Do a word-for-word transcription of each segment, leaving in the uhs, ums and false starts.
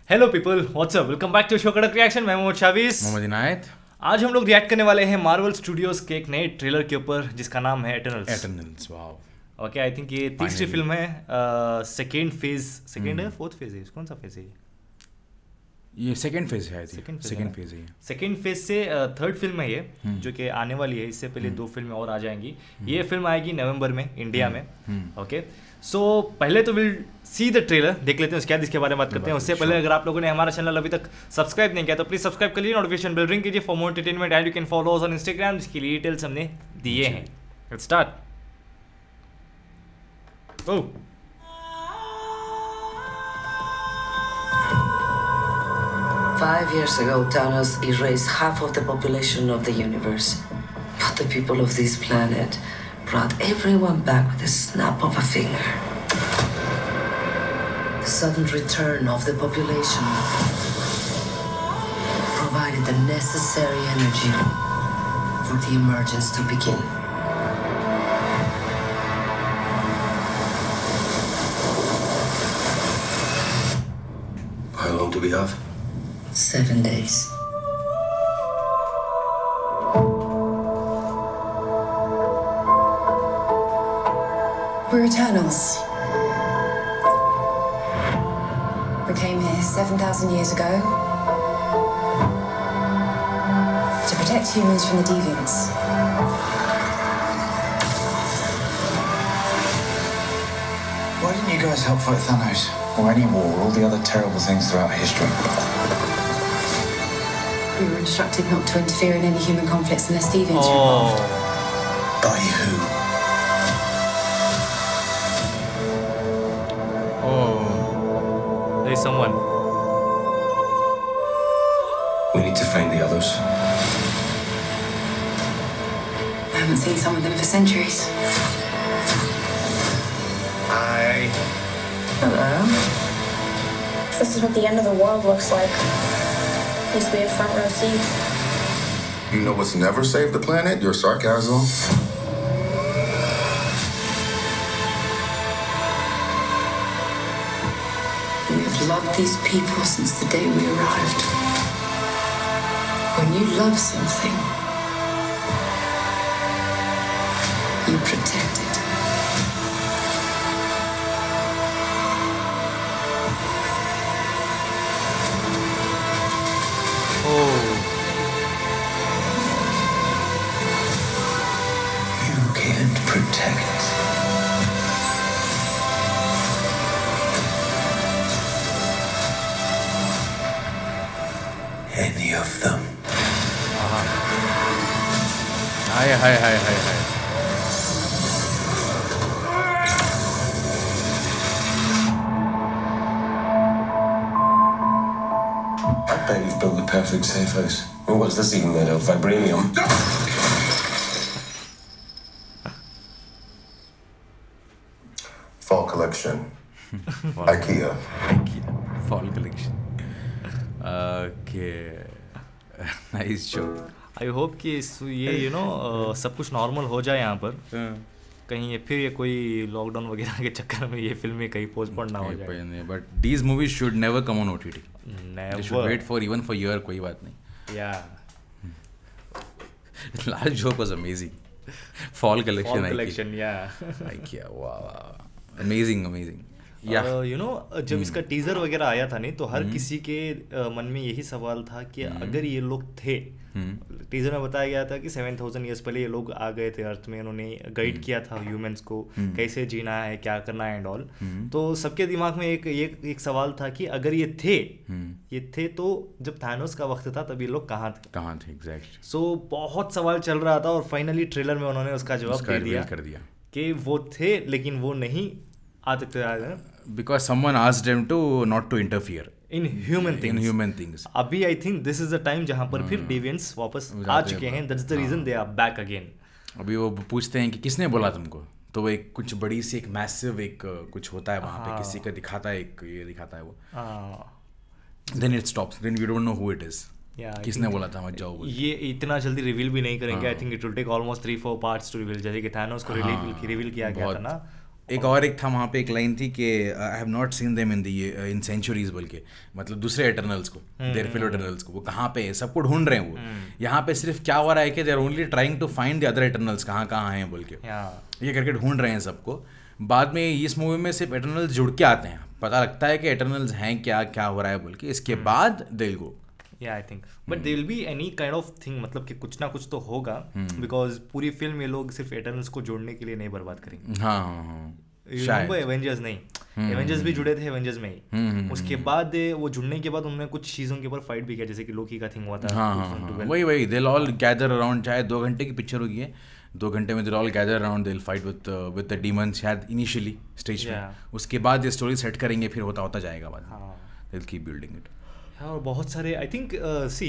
Hello people, what's up, welcome back to show Kadak reaction. मैं मोहम्मद शावीज, मोहम्मद इनायत। आज हम लोग रिएक्ट करने वाले हैं मार्वल स्टूडियोज के एक नए ट्रेलर के ऊपर जिसका नाम है Eternals. Eternals, wow. Okay, I think ये तीसरी फिल्म है। सेकेंड फेज, सेकेंड है, फोर्थ फेज है, कौन सा फेज है? ये सेकेंड फेज है। सेकेंड सेकेंड फेज है। सेकेंड फेज से थर्ड फिल्म है ये, जो कि आने वाली है। इससे पहले दो फिल्में और आ जाएंगी। ये फिल्म आएगी नवंबर में इंडिया में। ओके, सो पहले तो विल सी द ट्रेलर, देख लेते हैं उसके बाद इसके बारे में बात करते हैं। उससे पहले अगर आप लोगों ने हमारा चैनल अभी तक सब्सक्राइब नहीं किया तो प्लीज सब्सक्राइब कर लीजिए, नोटिफिकेशन बेल रिंग कीजिए for more entertainment and you can follow us on Instagram, जिसकी डिटेल्स हमने दिए हैं। Let's start. Oh, Five years ago, Thanos erased half of the population of the universe. But the people of this planet brought everyone back with a snap of a finger. The sudden return of the population provided the necessary energy for the emergence to begin. How long do we have? Seven days. We're Eternals. We came here seven thousand years ago to protect humans from the deviants. Why didn't you guys help fight Thanos? Or any war, or all the other terrible things throughout history? We were instructed not to interfere in any human conflicts unless deviants were oh, involved. By who? oh, there is someone. We need to find the others. I haven't seen some of them for centuries. Hi. Hello. This is what the end of the world looks like. Used to be a front row seat. You know what's never saved the planet? Your sarcasm. We have loved these people since the day we arrived. When you love something, you protect it. You can't protect. Any of them. Hi hi hi hi hi. I bet you've built the perfect safe house. Well, what's this even made of? Vibranium? Fall collection. IKEA. Fall collection. Okay, nice show. I hope कि इस- ये you know सब कुछ normal हो जाए यहाँ पर। कहीं ये फिर ये कोई लॉकडाउन वगैरह के चक्कर में ये फिल्में कहीं पोस्टपोन ना हो जाए। But these movies should never come on OTT. They should wait for even for year, कोई बात नहीं। Yeah last joke was amazing. Fall collection, collection, yeah IKEA, वाह, amazing amazing. Yeah you know जब इसका teaser वगैरह आया था नहीं, तो हर किसी के uh, मन में यही सवाल था कि अगर ये लोग थे, टीजर में बताया गया था कि सेवन थाउजेंड ईयर्स पहले ये लोग आ गए थे अर्थ में, उन्होंने गाइड किया था ह्यूमंस को कैसे जीना है, क्या करना है एंड ऑल। तो सबके दिमाग में एक ये एक सवाल था कि अगर ये थे ये थे तो जब थानोस का वक्त था तब ये लोग कहाँ थे कहाँ थे एग्जैक्ट। सो बहुत सवाल चल रहा था और फाइनली ट्रेलर में उन्होंने उसका जवाब दे दिया कर दिया कि वो थे लेकिन वो नहीं आते थे because someone asked them to not to interfere in human in things. human things. अभी I think this is the time जहाँ पर फिर डेवियंस वापस आ चुके हैं। That's the reason they are back again. अभी वो पूछते हैं कि किसने बोला तुमको, तो वो एक कुछ बड़ी सी एक मैसिव एक कुछ होता है वहाँ पे, किसी का दिखाता है, एक ये दिखाता है वो, then it stops, then we don't know who it is. किसने बोला था मत जाओ? ये इतना जल्दी रिवील भी नहीं करेंगे। I think it will take almost three four parts to reveal, जैसे कि थानोस को रिवील रिवील किया गया था ना, एक और एक था वहाँ पे एक लाइन थी कि I have not seen them in the in centuries, बोल के मतलब दूसरे एटर्नल्स को, देयर फेलो एटर्नल्स को, वो कहाँ पे है, सबको ढूंढ रहे हैं वो। यहाँ पे सिर्फ क्या हो रहा है कि they are only trying to find the other Eternals, कहाँ कहाँ हैं बोल के, ये करके ढूंढ रहे हैं सबको। बाद में इस मूवी में सिर्फ एटर्नल्स जुड़ के आते हैं, पता लगता है कि एटर्नल्स हैं क्या, क्या हो रहा है बोल के, इसके बाद दे will go. Yeah I think but they will be any kind of thing, मतलब कि कुछ ना कुछ तो होगा, बिकॉज पूरी फिल्म ये लोग सिर्फ एटर्नल्स को जोड़ने के लिए नहीं बर्बाद करेंगे। हाँ हाँ हाँ, शायद एवेंजर्स नहीं, एवेंजर्स भी जुड़े थे एवेंजर्स में ही, उसके बाद वो जुड़ने के बाद उन्होंने कुछ चीज़ों के ऊपर फाइट भी किया, जैसे कि लोकी का थिंग हुआ था। हाँ हाँ, वही वही दे ऑल गैदर अराउंड, चाहे दो घंटे की पिक्चर होगी है, दो घंटे में they all gather around, they will fight with with the demons शायद इनिशियली स्टेज में, उसके बाद ये स्टोरी सेट करेंगे, फिर होता होता जाएगा बाद में, they will keep building it. और बहुत सारे I think see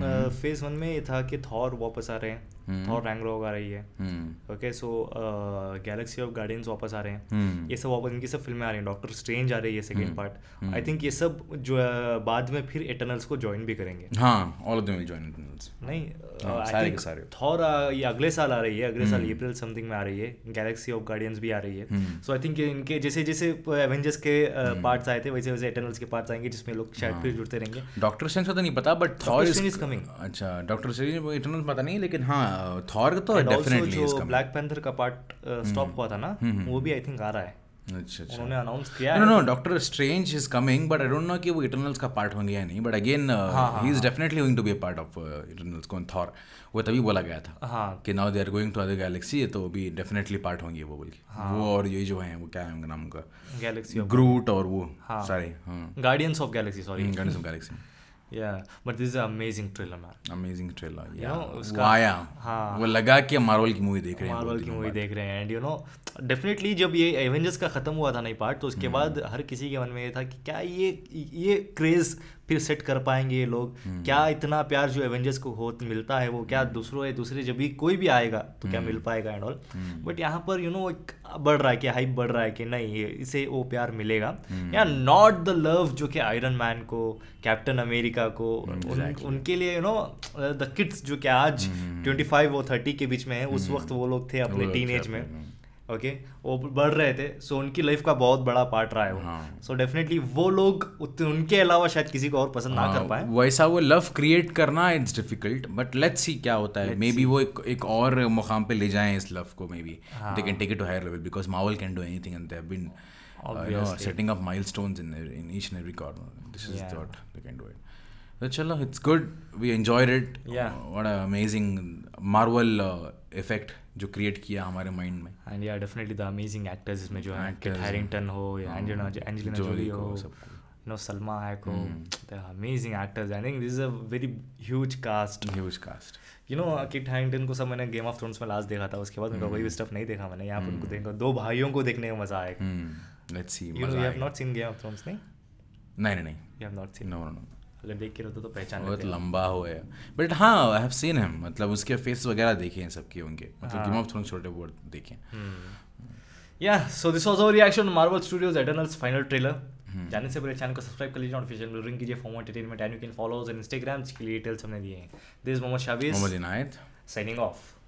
phase one में ये था कि थॉर वापस आ रहे हैं, थॉर रैग्नारोक आ रही है, okay, so galaxy of guardians वापस आ रहे हैं, ये सब वापस, इनकी सब फिल्में आ रही हैं, डॉक्टर स्ट्रेंज आ रही है सेकंड पार्ट, आई थिंक ये सब जो बाद में फिर एटर्नल्स को ज्वाइन भी करेंगे। हाँ, all of them will join Eternals. नहीं, आई थिंक थॉर ये अगले साल आ रही है, अगले साल अप्रैल समथिंग में आ रही है, गैलेक्सी ऑफ गार्डियंस भी आ रही है, सो आई थिंक इनके जैसे जैसे एवेंजर्स के पार्ट्स आए थे वैसे वैसे एटर्नल्स के पार्ट्स आएंगे, जिसमें लोग शायद फिर जुड़ते रहेंगे। डॉक्टर स्ट्रेंज का तो नहीं पता, बट थॉर इज कमिंग। अच्छा, डॉक्टर स्ट्रेंज एटर्नल्स पता नहीं, लेकिन हाँ थॉर तो definitely is coming. Black Panther का पार्ट स्टॉप हुआ था ना, वो भी आई थिंक आ रहा है। अच्छा अच्छा, उन्होंने अनाउंस किया है। No no, Doctor Strange is coming, but I don't know कि वो इटर्नल्स का पार्ट होंगे या नहीं, but again he is definitely going to be a part of Eternals. कौन थॉर, वो तभी बोला गया था हाँ, कि now they are going to other galaxy, तो भी डेफिनेटली पार्ट होंगे वो बोल के। हाँ, वो और ये जो हैं वो क्या है उनका नाम, का गैलेक्सी ग्रूट और वो सारे Guardians of Galaxy, sorry Guardians of Galaxy. Yeah, but this is an amazing trailer, man. Amazing trailer, yeah. You know, उसका, वो आया, हाँ, वो लगा कि मार्वल की मूवी देख रहे हैं, मार्वल की मूवी देख रहे हैं, एंड यू नो डेफिनेटली जब ये एवेंजर्स का खत्म हुआ था नहीं पार्ट, तो उसके बाद हर किसी के मन में ये था कि क्या ये ये क्रेज फिर सेट कर पाएंगे ये लोग, क्या इतना प्यार जो एवेंजर्स को हो मिलता है वो क्या दूसरों दूसरे जब भी कोई भी आएगा तो क्या मिल पाएगा एंड ऑल। बट यहाँ पर यू नो एक बढ़ रहा है कि हाइप बढ़ रहा है कि नहीं इसे वो प्यार मिलेगा, या नॉट द लव जो कि आयरन मैन को, कैप्टन अमेरिका को, उन, उनके लिए यू नो द किड्स जो कि आज ट्वेंटी फाइव और थर्टी के बीच में है, उस वक्त वो लोग थे अपने टीन एज में, ओके, वो बढ़ रहे थे, सो उनकी लाइफ का बहुत बड़ा पार्ट रहा है वो, सो डेफिनेटली वो लोग उनके अलावा शायद किसी को और पसंद ना कर पाए। वैसा वो लव क्रिएट करना it's difficult, but let's see क्या होता है, मे बी वो एक एक और मुकाम पे ले जाएं इस लव को, maybe they can take it to higher level, because Marvel can do anything and they have been you know setting up milestones in in each and every corner. This is yeah. what they can do it. So chalo, it's good, we enjoyed it. Yeah, uh, what an amazing Marvel uh, effect जो create किया हमारे mind में। And या definitely the amazing actors इसमें जो है, Kit Harington हो या एंजेलिना एंजेलिना जोली हो, यू नो सलमा हैक हो, the amazing actors. I think this is a very huge cast huge cast you know Kit Harington को सब मैंने गेम ऑफ थ्रोन्स में लास्ट देखा था, उसके बाद उनका कोई भी स्टफ नहीं देखा मैंने, यहाँ पर उनको देखा, दो भाइयों को देखने में मजा आएगा। Let's see, you have not seen Game of Thrones? नहीं नहीं नहीं, you have not seen? No no, अगर देख के रहते तो पहचान बहुत लंबा हो गया, बट हाँ आई हैव सीन हिम, मतलब उसके फेस वगैरह देखे हैं सबके उनके, मतलब गेम ऑफ थ्रोन्स छोटे बहुत देखे। या so this was our reaction Marvel Studios Eternals final trailer. जाने से पहले चैनल को सब्सक्राइब कर लीजिए, नोटिफिकेशन बेल रिंग कीजिए for more entertainment, and you can follow us on Instagram, जिसके लिए डिटेल्स हमने दिए हैं। This is Mohammad Shabiz, Mohammad Inayat, signing of.